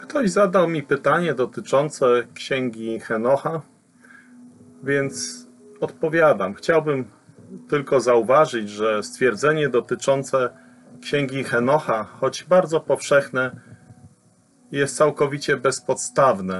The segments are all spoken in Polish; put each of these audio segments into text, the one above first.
Ktoś zadał mi pytanie dotyczące księgi Henocha, więc odpowiadam. Chciałbym tylko zauważyć, że stwierdzenie dotyczące księgi Henocha, choć bardzo powszechne, jest całkowicie bezpodstawne.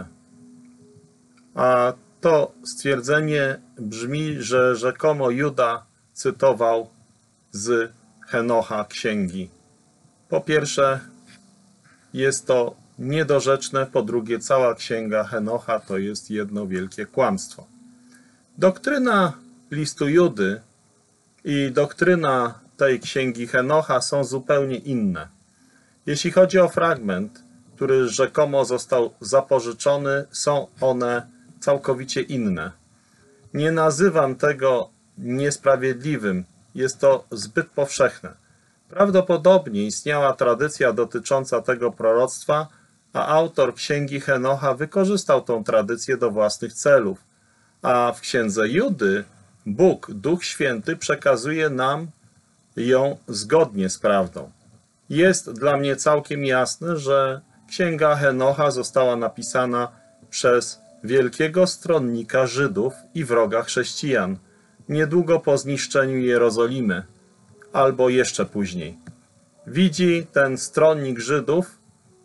A to stwierdzenie brzmi, że rzekomo Juda cytował z Henocha księgi. Po pierwsze, jest to niedorzeczne, po drugie, cała księga Henocha to jest jedno wielkie kłamstwo. Doktryna listu Judy i doktryna tej księgi Henocha są zupełnie inne. Jeśli chodzi o fragment, który rzekomo został zapożyczony, są one całkowicie inne. Nie nazywam tego niesprawiedliwym, jest to zbyt powszechne. Prawdopodobnie istniała tradycja dotycząca tego proroctwa, a autor księgi Henocha wykorzystał tą tradycję do własnych celów. A w księdze Judy Bóg, Duch Święty, przekazuje nam ją zgodnie z prawdą. Jest dla mnie całkiem jasne, że księga Henocha została napisana przez wielkiego stronnika Żydów i wroga chrześcijan, niedługo po zniszczeniu Jerozolimy, albo jeszcze później. Widzi ten stronnik Żydów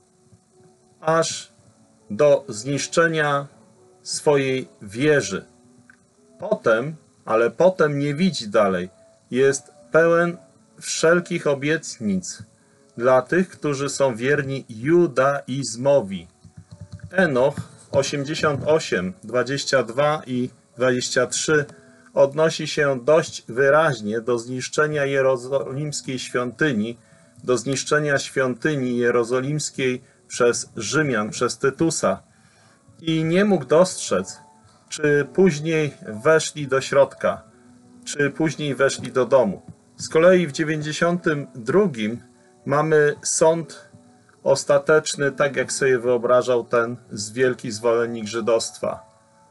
aż do zniszczenia swojej wieży. Potem nie widzi dalej. Jest pełen wszelkich obietnic dla tych, którzy są wierni judaizmowi. Enoch 88, 22 i 23 odnosi się dość wyraźnie do zniszczenia jerozolimskiej świątyni, do zniszczenia świątyni jerozolimskiej przez Rzymian, przez Tytusa i nie mógł dostrzec, czy później weszli do środka, czy później weszli do domu. Z kolei w 92 mamy sąd ostateczny, tak jak sobie wyobrażał ten wielki zwolennik żydostwa.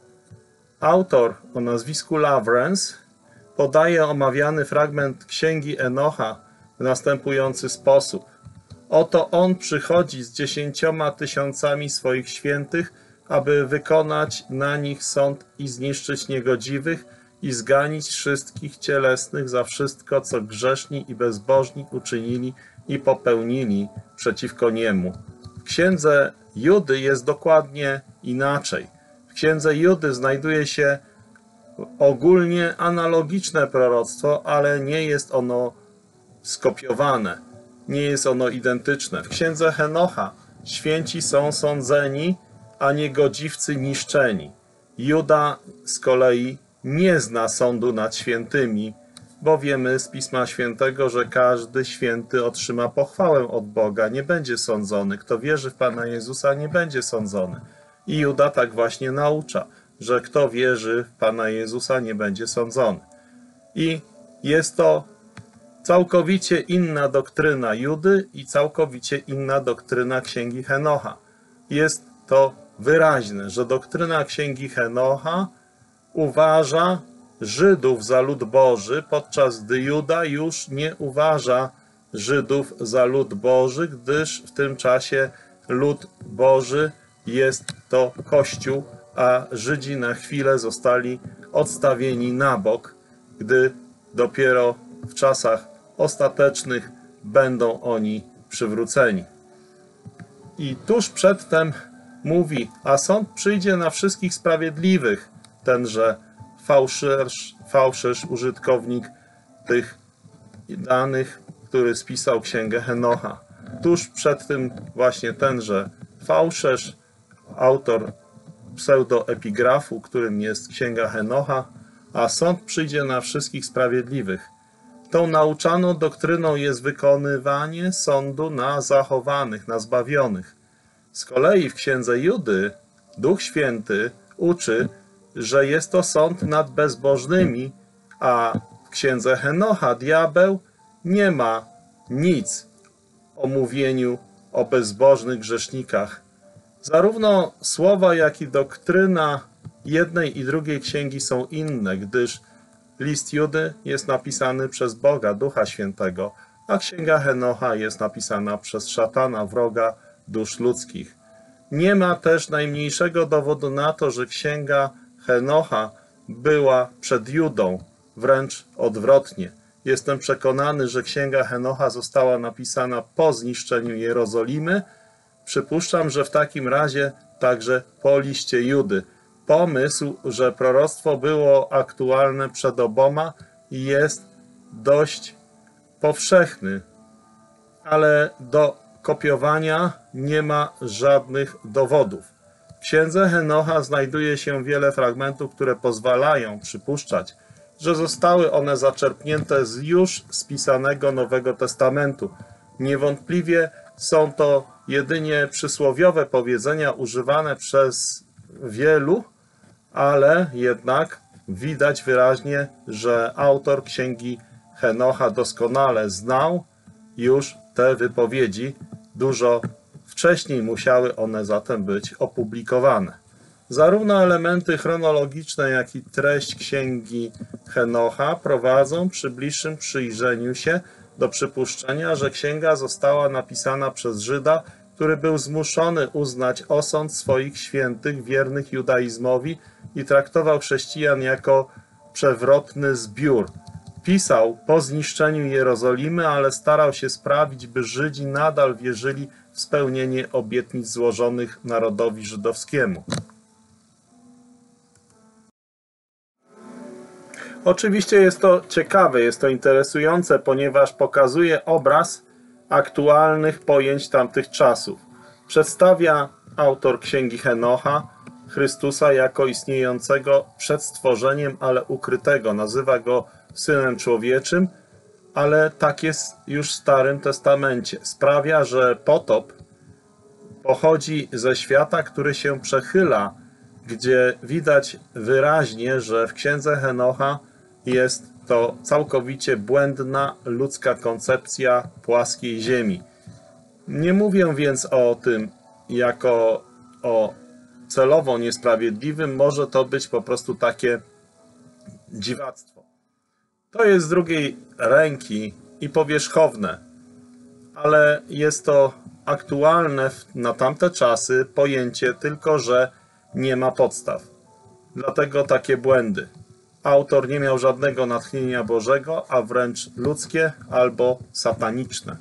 Autor o nazwisku Lawrence podaje omawiany fragment księgi Enocha w następujący sposób. Oto on przychodzi z 10 000 swoich świętych, aby wykonać na nich sąd i zniszczyć niegodziwych i zganić wszystkich cielesnych za wszystko, co grzeszni i bezbożni uczynili i popełnili przeciwko niemu. W księdze Judy jest dokładnie inaczej. W księdze Judy znajduje się ogólnie analogiczne proroctwo, ale nie jest ono skopiowane, nie jest ono identyczne. W księdze Henocha święci są sądzeni, a niegodziwcy niszczeni. Juda z kolei nie zna sądu nad świętymi, bo wiemy z Pisma Świętego, że każdy święty otrzyma pochwałę od Boga, nie będzie sądzony. Kto wierzy w Pana Jezusa, nie będzie sądzony. I Juda tak właśnie naucza, że kto wierzy w Pana Jezusa, nie będzie sądzony. I jest to całkowicie inna doktryna Judy i całkowicie inna doktryna księgi Henocha. Jest to wyraźne, że doktryna księgi Henocha uważa Żydów za lud Boży, podczas gdy Juda już nie uważa Żydów za lud Boży, gdyż w tym czasie lud Boży jest to Kościół, a Żydzi na chwilę zostali odstawieni na bok, gdy dopiero w czasach ostatecznych będą oni przywróceni. I tuż przedtem mówi, a sąd przyjdzie na wszystkich sprawiedliwych, tenże fałszerz, użytkownik tych danych, który spisał księgę Henocha. Tuż przed tym właśnie tenże fałszerz, autor pseudoepigrafu, którym jest księga Henocha, a sąd przyjdzie na wszystkich sprawiedliwych. Tą nauczaną doktryną jest wykonywanie sądu na zachowanych, na zbawionych. Z kolei w księdze Judy Duch Święty uczy, że jest to sąd nad bezbożnymi, a w księdze Henocha diabeł nie ma nic o mówieniu o bezbożnych grzesznikach. Zarówno słowa, jak i doktryna jednej i drugiej księgi są inne, gdyż list Judy jest napisany przez Boga, Ducha Świętego, a księga Henocha jest napisana przez szatana, wroga dusz ludzkich. Nie ma też najmniejszego dowodu na to, że księga Henocha była przed Judą, wręcz odwrotnie. Jestem przekonany, że księga Henocha została napisana po zniszczeniu Jerozolimy. Przypuszczam, że w takim razie także po liście Judy. Pomysł, że proroctwo było aktualne przed oboma, jest dość powszechny, ale do kopiowania nie ma żadnych dowodów. W księdze Henocha znajduje się wiele fragmentów, które pozwalają przypuszczać, że zostały one zaczerpnięte z już spisanego Nowego Testamentu. Niewątpliwie są to jedynie przysłowiowe powiedzenia używane przez wielu, ale jednak widać wyraźnie, że autor księgi Henocha doskonale znał już te wypowiedzi. Dużo wcześniej musiały one zatem być opublikowane. Zarówno elementy chronologiczne, jak i treść księgi Henocha prowadzą przy bliższym przyjrzeniu się do przypuszczenia, że księga została napisana przez Żyda, który był zmuszony uznać osąd swoich świętych, wiernych judaizmowi i traktował chrześcijan jako przewrotny zbiór. Pisał po zniszczeniu Jerozolimy, ale starał się sprawić, by Żydzi nadal wierzyli w spełnienie obietnic złożonych narodowi żydowskiemu. Oczywiście jest to ciekawe, jest to interesujące, ponieważ pokazuje obraz aktualnych pojęć tamtych czasów. Przedstawia autor księgi Henocha Chrystusa jako istniejącego przed stworzeniem, ale ukrytego. Nazywa go Synem Człowieczym, ale tak jest już w Starym Testamencie. Sprawia, że potop pochodzi ze świata, który się przechyla, gdzie widać wyraźnie, że w księdze Henocha jest to całkowicie błędna ludzka koncepcja płaskiej ziemi. Nie mówię więc o tym jako o celowo niesprawiedliwym, może to być po prostu takie dziwactwo. To jest z drugiej ręki i powierzchowne, ale jest to aktualne na tamte czasy pojęcie, tylko że nie ma podstaw. Dlatego takie błędy. Autor nie miał żadnego natchnienia Bożego, a wręcz ludzkie albo sataniczne.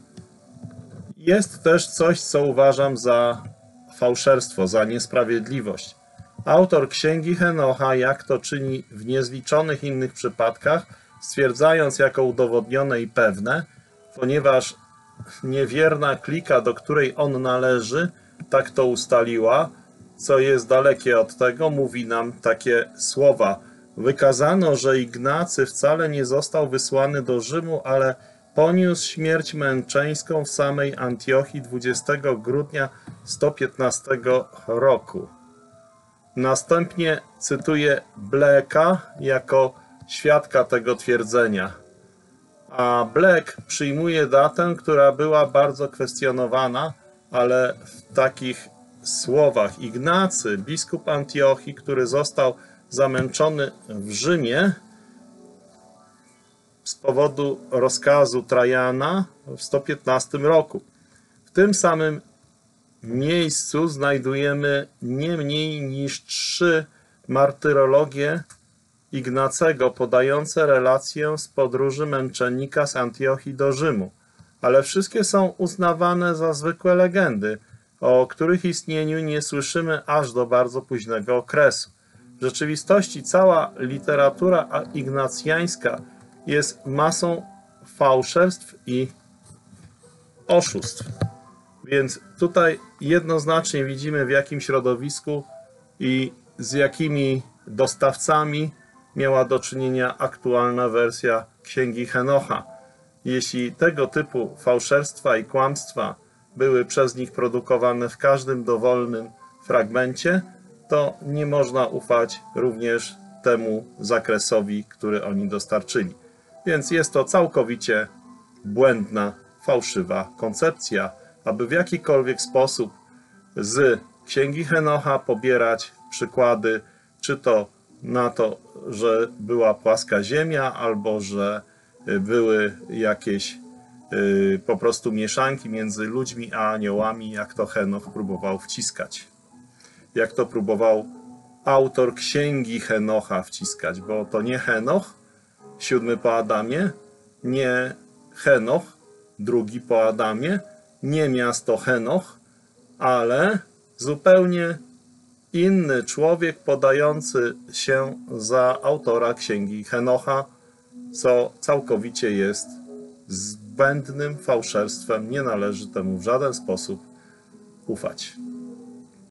Jest też coś, co uważam za fałszerstwo, za niesprawiedliwość. Autor księgi Henocha, jak to czyni w niezliczonych innych przypadkach, stwierdzając jako udowodnione i pewne, ponieważ niewierna klika, do której on należy, tak to ustaliła, co jest dalekie od tego, mówi nam takie słowa. Wykazano, że Ignacy wcale nie został wysłany do Rzymu, ale poniósł śmierć męczeńską w samej Antiochii 20 grudnia 115 roku. Następnie cytuję Bleka jako świadka tego twierdzenia. A Black przyjmuje datę, która była bardzo kwestionowana, ale w takich słowach. Ignacy, biskup Antiochii, który został zamęczony w Rzymie z powodu rozkazu Trajana w 115 roku. W tym samym miejscu znajdujemy nie mniej niż 3 martyrologie Ignacego podające relację z podróży męczennika z Antiochii do Rzymu, ale wszystkie są uznawane za zwykłe legendy, o których istnieniu nie słyszymy aż do bardzo późnego okresu. W rzeczywistości cała literatura ignacjańska jest masą fałszerstw i oszustw. Więc tutaj jednoznacznie widzimy, w jakim środowisku i z jakimi dostawcami miała do czynienia aktualna wersja księgi Henocha. Jeśli tego typu fałszerstwa i kłamstwa były przez nich produkowane w każdym dowolnym fragmencie, to nie można ufać również temu zakresowi, który oni dostarczyli. Więc jest to całkowicie błędna, fałszywa koncepcja, aby w jakikolwiek sposób z księgi Henocha pobierać przykłady, czy to na to, że była płaska ziemia, albo że były jakieś po prostu mieszanki między ludźmi a aniołami, jak to Henoch próbował wciskać. jak to próbował autor księgi Henocha wciskać, bo to nie Henoch, 7 po Adamie, nie Henoch, 2 po Adamie, nie miasto Henoch, ale zupełnie inny człowiek podający się za autora księgi Henocha, co całkowicie jest zbędnym fałszerstwem, nie należy temu w żaden sposób ufać.